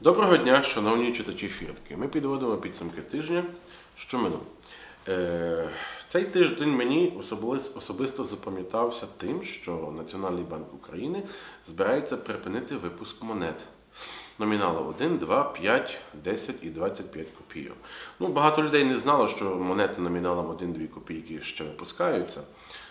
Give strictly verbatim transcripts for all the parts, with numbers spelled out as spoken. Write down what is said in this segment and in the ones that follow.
Доброго дня, шановні читачі Фіртки. Ми підводимо підсумки тижня, що минув. Е, цей тиждень мені особисто, особисто запам'ятався тим, що Національний банк України збирається припинити випуск монет номіналу один, два, п'ять, десять і двадцять п'ять копійок. Ну, багато людей не знало, що монети номіналом один-дві копійки ще випускаються,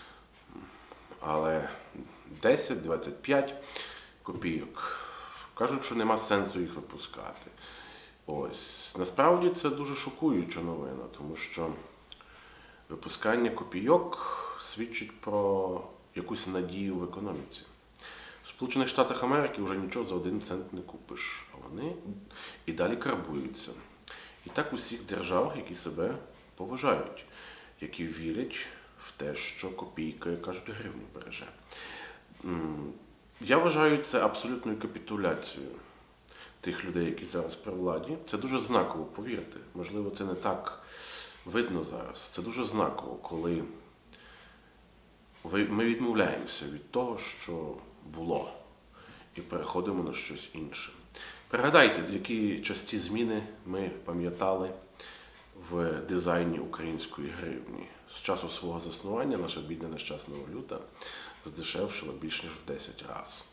але десять, двадцять п'ять копійок кажуть, що нема сенсу їх випускати. Ось. Насправді це дуже шокуюча новина, тому що випускання копійок свідчить про якусь надію в економіці. В Сполучених Штатах Америки вже нічого за один цент не купиш, а вони і далі карбуються. І так у всіх державах, які себе поважають, які вірять в те, що копійка, як кажуть, гривню береже. Я вважаю це абсолютною капітуляцією тих людей, які зараз при владі. Це дуже знаково, повірте. Можливо, це не так видно зараз. Це дуже знаково, коли ми відмовляємося від того, що було, і переходимо на щось інше. Пригадайте, які часті зміни ми пам'ятали в дизайні української гривні. З часу свого заснування наша бідна нещасна валюта здешевшила більш ніж в десять разів,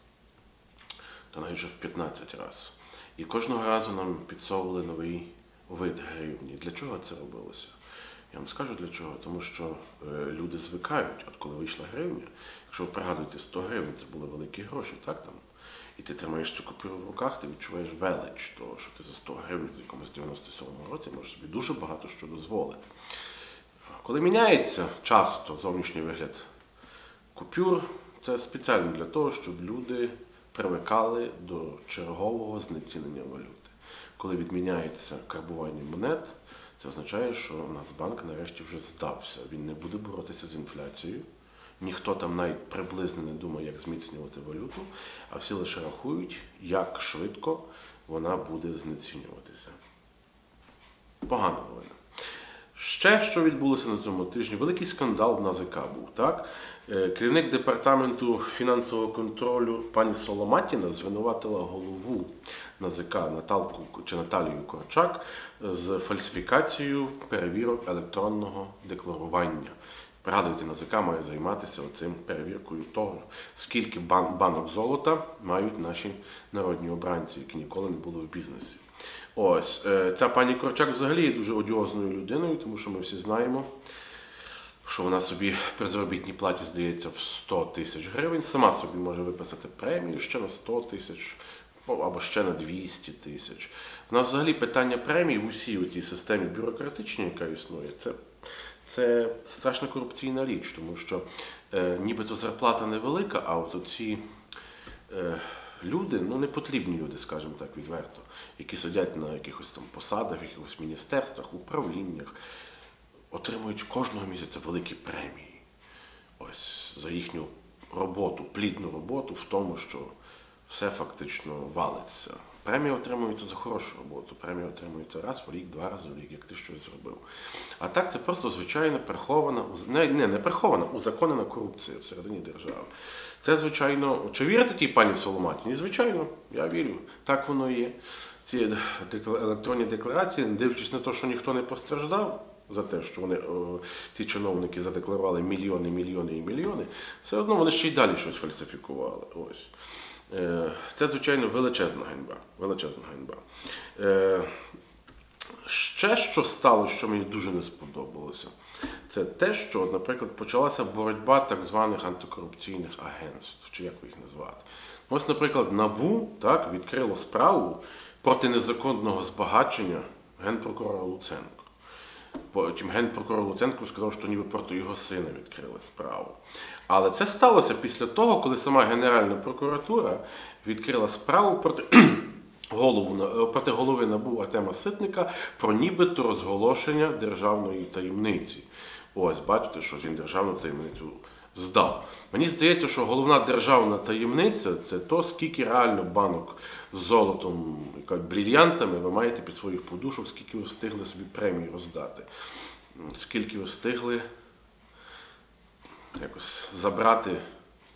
та навіть вже в п'ятнадцять разів. І кожного разу нам підсовували новий вид гривні. Для чого це робилося? Я вам скажу для чого. Тому що е, люди звикають. От коли вийшла гривня, якщо ви пригадуєте, сто гривень, це були великі гроші, так там? І ти тримаєш цю купюру в руках, ти відчуваєш велич того, що ти за сто гривень в якомусь дев'яносто сьомому році можеш собі дуже багато що дозволити. Коли міняється часто зовнішній вигляд купюр, це спеціально для того, щоб люди привикали до чергового знецінення валюти. Коли відміняється карбування монет, це означає, що Нацбанк нарешті вже здався. Він не буде боротися з інфляцією. Ніхто там навіть приблизно не думає, як зміцнювати валюту, а всі лише рахують, як швидко вона буде знецінюватися. Погана новина. Ще, що відбулося на цьому тижні, великий скандал в НАЗК був. Так? Керівник департаменту фінансового контролю пані Соломатіна звинуватила голову НАЗК Наталку чи Наталію Корчак з фальсифікацією перевірок електронного декларування. Пригадуйте, НАЗК має займатися оцим перевіркою того, скільки бан банок золота мають наші народні обранці, які ніколи не були в бізнесі. Ось, ця пані Корчак взагалі є дуже одіозною людиною, тому що ми всі знаємо, що вона собі при заробітній платі, здається, в сто тисяч гривень, сама собі може виписати премію ще на сто тисяч, або ще на двісті тисяч. У нас взагалі питання премій в усій цій системі бюрократичній, яка існує, це, це страшна корупційна річ, тому що е, нібито зарплата невелика, а от ці е, люди, ну не потрібні люди, скажімо так, відверто, які сидять на якихось там посадах, в якихось міністерствах, управліннях, отримують кожного місяця великі премії. Ось за їхню роботу, плідну роботу в тому, що все фактично валиться. Премія отримується за хорошу роботу, премія отримується раз в рік, два рази в рік, як ти щось зробив. А так це просто звичайно прихована, не, не, не прихована, узаконена корупція всередині держави. Це, звичайно, чи вірите тій пані Соломатіні? Звичайно, я вірю, так воно і є. Ці електронні декларації, дивлячись на те, що ніхто не постраждав за те, що вони, о, ці чиновники задекларували мільйони, мільйони і мільйони, все одно вони ще й далі щось фальсифікували. Ось. Це, звичайно, величезна ганьба. Величезна ганьба. Ще що сталося, що мені дуже не сподобалося, це те, що, наприклад, почалася боротьба так званих антикорупційних агентств, чи як ви їх назвати. Ось, наприклад, НАБУ так, відкрило справу проти незаконного збагачення генпрокурора Луценка. Потім генпрокурор Луценко сказав, що ніби проти його сина відкрили справу. Але це сталося після того, коли сама Генеральна прокуратура відкрила справу проти, голову, проти голови НАБУ Артема Ситника про нібито розголошення державної таємниці. Ось, бачите, що він державну таємницю здав. Мені здається, що головна державна таємниця – це то, скільки реально банок з золотом, брильянтами ви маєте під своїх подушок, скільки ви встигли собі премії роздати, скільки ви встигли якось забрати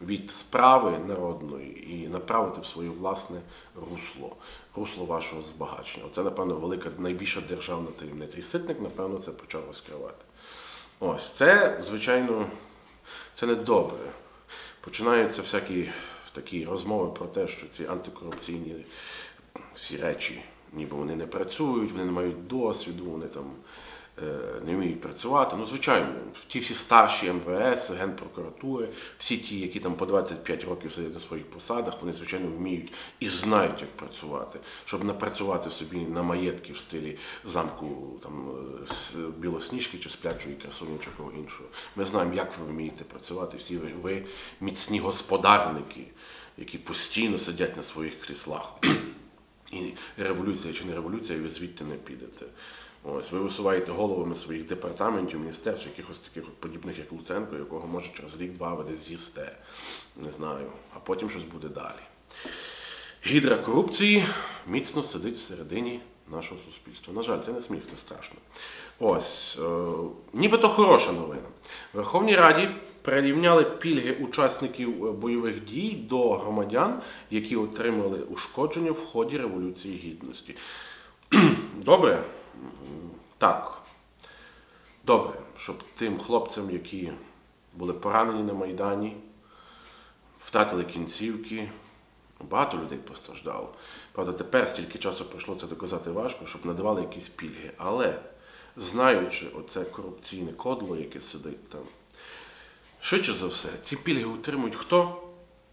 від справи народної і направити в своє власне русло, русло вашого збагачення. Це, напевно, велика, найбільша державна таємниця. І Ситник, напевно, це почав розкривати. Ось, це, звичайно, це не добре. Починаються всякі такі розмови про те, що ці антикорупційні всі речі, ніби вони не працюють, вони не мають досвіду, вони там не вміють працювати. Ну, звичайно, ті всі старші ем ве ес, Генпрокуратури, всі ті, які там по двадцять п'ять років сидять на своїх посадах, вони, звичайно, вміють і знають, як працювати, щоб напрацювати собі на маєтки в стилі замку там, Білосніжки чи Сплячої красуні чи кого іншого. Ми знаємо, як ви вмієте працювати, всі ви, ви міцні господарники, які постійно сидять на своїх кріслах. І революція чи не революція, ви звідти не підете. Ось, ви висуваєте головами своїх департаментів, міністерств, якихось таких от подібних, як Луценко, якого може через рік-два ви десь з'їсте, не знаю, а потім щось буде далі. Гідра корупції міцно сидить всередині нашого суспільства. На жаль, це не сміх, це страшно. Ось, е, нібито хороша новина. В Верховній Раді прирівняли пільги учасників бойових дій до громадян, які отримали ушкодження в ході Революції Гідності. Добре? Так. Добре, щоб тим хлопцям, які були поранені на Майдані, втратили кінцівки, багато людей постраждало. Правда, тепер стільки часу пройшло, це доказати важко, щоб надавали якісь пільги. Але, знаючи оце корупційне кодло, яке сидить там, швидше за все, ці пільги утримують хто?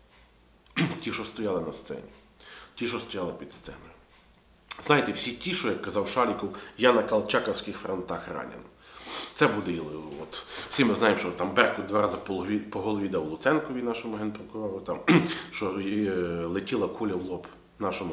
Ті, що стояли на сцені. Ті, що стояли під сценою. Знаєте, всі ті, що, як казав Шаріков, я на колчаковських фронтах ранен. Це буде, от, всі ми знаємо, що там Беркут два рази по голові, по голові дав Луценкові, нашому генпрокурору, там, що летіла куля в лоб нашому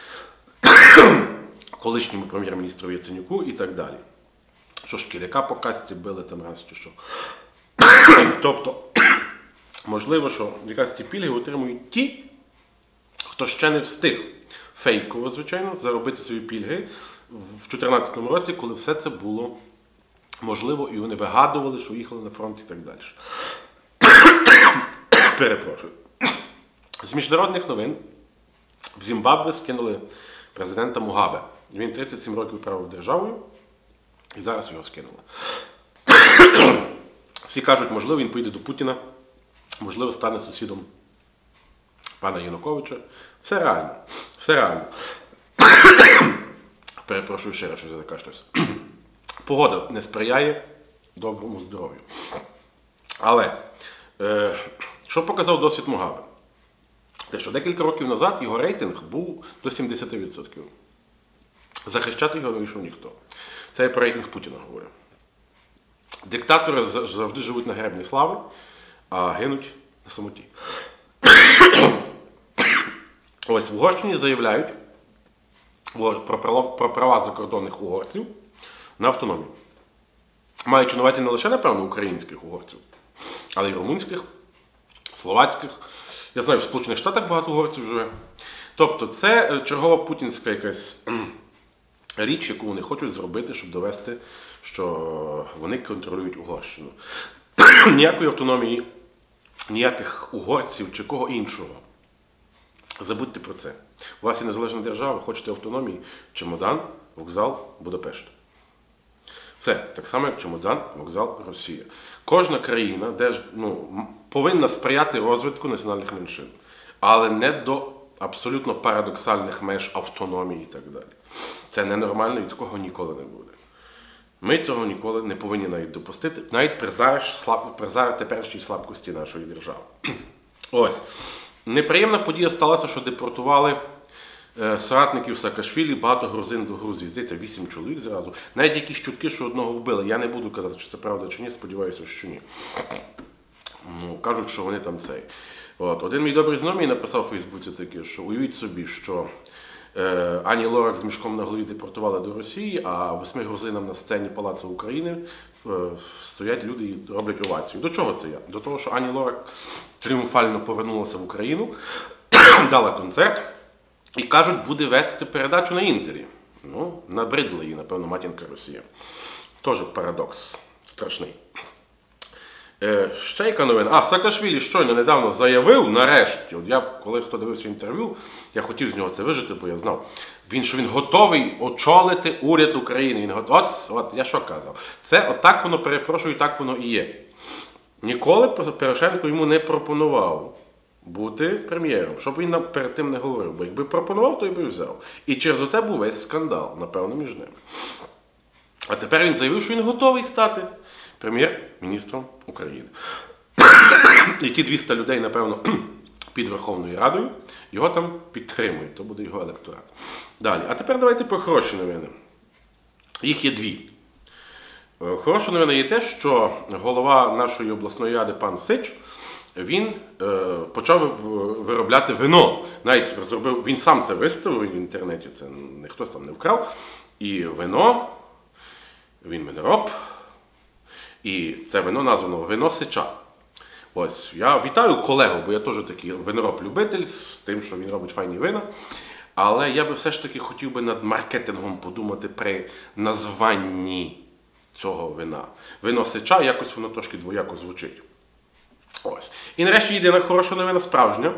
колишньому прем'єр-міністру Яценюку і так далі. Що Шкіряка по касті били там раз чи що. Тобто, можливо, що якраз ці пільги отримують ті, хто ще не встиг фейково, звичайно, заробити свої пільги в дві тисячі чотирнадцятому році, коли все це було можливо, і вони вигадували, що їхали на фронт і так далі. Перепрошую. З міжнародних новин в Зімбабве скинули президента Мугабе. Він тридцять сім років правив державою, і зараз його скинули. Всі кажуть, можливо, він поїде до Путіна, можливо, стане сусідом пана Януковича. Все реально. Все реально. Перепрошую ще раз, що я закашлявся. Погода не сприяє доброму здоров'ю. Але, е, що показав досвід Мугабе? Те, що декілька років назад його рейтинг був до сімдесят відсотків. Захищати його не вийшов ніхто. Це я про рейтинг Путіна говорю. Диктатори завжди живуть на гребні слави, а гинуть на самоті. Ось в Угорщині заявляють про права закордонних угорців на автономію. Маючи на увазі не лише, напевно, українських угорців, але й румунських, словацьких. Я знаю, в Сполучених Штатах багато угорців живе. Тобто це чергова путінська якась річ, яку вони хочуть зробити, щоб довести, що вони контролюють Угорщину. Ніякої автономії, ніяких угорців чи кого іншого. Забудьте про це. У вас є незалежна держава, хочете автономії, чемодан, вокзал, Будапешт. Все, так само, як чемодан, вокзал, Росія. Кожна країна де, ну, повинна сприяти розвитку національних меншин, але не до абсолютно парадоксальних меж автономії і так далі. Це ненормально і такого ніколи не буде. Ми цього ніколи не повинні навіть допустити, навіть при зараз, слаб, при зараз теперішній слабкості нашої держави. Ось. Неприємна подія сталася, що депортували е, соратників Саакашвілі, багато грузин до Грузії. Здається, вісім чоловік зразу. Навіть якісь чутки, що одного вбили. Я не буду казати, чи це правда чи ні, сподіваюся, що ні. Ну, кажуть, що вони там цей. От. Один мій добрий знайомий написав у Фейсбуці таке, що уявіть собі, що е, Ані Лорак з мішком на голові депортували до Росії, а восьми грузинам на сцені Палацу України е, стоять люди і роблять овацію. До чого це я? До того, що Ані Лорак тріумфально повернулася в Україну, дала концерт і, кажуть, буде вести передачу на Інтері. Ну, набридла її, напевно, матінка Росія. Теж парадокс страшний. Е, ще яка новина? А, Саакашвілі щойно недавно заявив, нарешті, от я, коли хто дивився інтерв'ю, я хотів з нього це вижити, бо я знав, він, що він готовий очолити уряд України. Він гот... от, от, я що казав? Це отак воно, перепрошую, так воно і є. Ніколи Порошенко йому не пропонував бути прем'єром, щоб він нам перед тим не говорив, бо якби пропонував, то й би взяв. І через оце був весь скандал, напевно, між ними. А тепер він заявив, що він готовий стати прем'єр-міністром України. Які двісті людей, напевно, під Верховною Радою його там підтримують, то буде його електорат. Далі. А тепер давайте про хороші новини. Їх є дві. Хороша новина є те, що голова нашої обласної ради пан Сич, він е, почав виробляти вино. Навіть розробив, він сам це виставив в інтернеті, це ніхто сам не вкрав. І вино, він винороб, і це вино названо «Вино Сича». Ось, я вітаю колегу, бо я теж такий винороб-любитель з тим, що він робить файні вина. Але я би все ж таки хотів би над маркетингом подумати при названні цього вина. Вино Сича, якось воно трошки двояко звучить. Ось. І нарешті єдина хороша новина, справжня,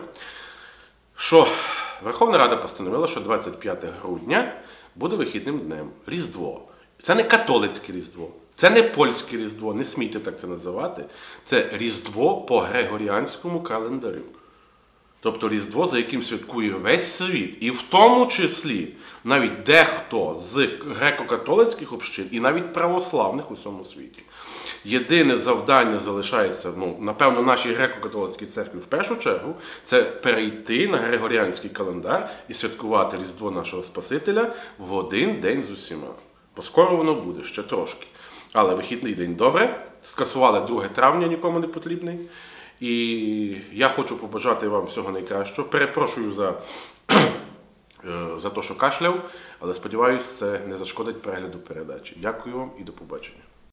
що Верховна Рада постановила, що двадцять п'яте грудня буде вихідним днем. Різдво. Це не католицьке Різдво, це не польське Різдво, не смійте так це називати. Це Різдво по Григоріанському календарю. Тобто Різдво, за яким святкує весь світ, і в тому числі навіть дехто з греко-католицьких общин, і навіть православних у всьому світі. Єдине завдання залишається, ну, напевно, нашій греко-католицькій церкві в першу чергу, це перейти на Григоріанський календар і святкувати Різдво нашого Спасителя в один день з усіма. Бо скоро воно буде, ще трошки. Але вихідний день добре, скасували друге травня, нікому не потрібний. І я хочу побажати вам всього найкращого. Перепрошую за, за те, що кашляв, але сподіваюся, це не зашкодить перегляду передачі. Дякую вам і до побачення.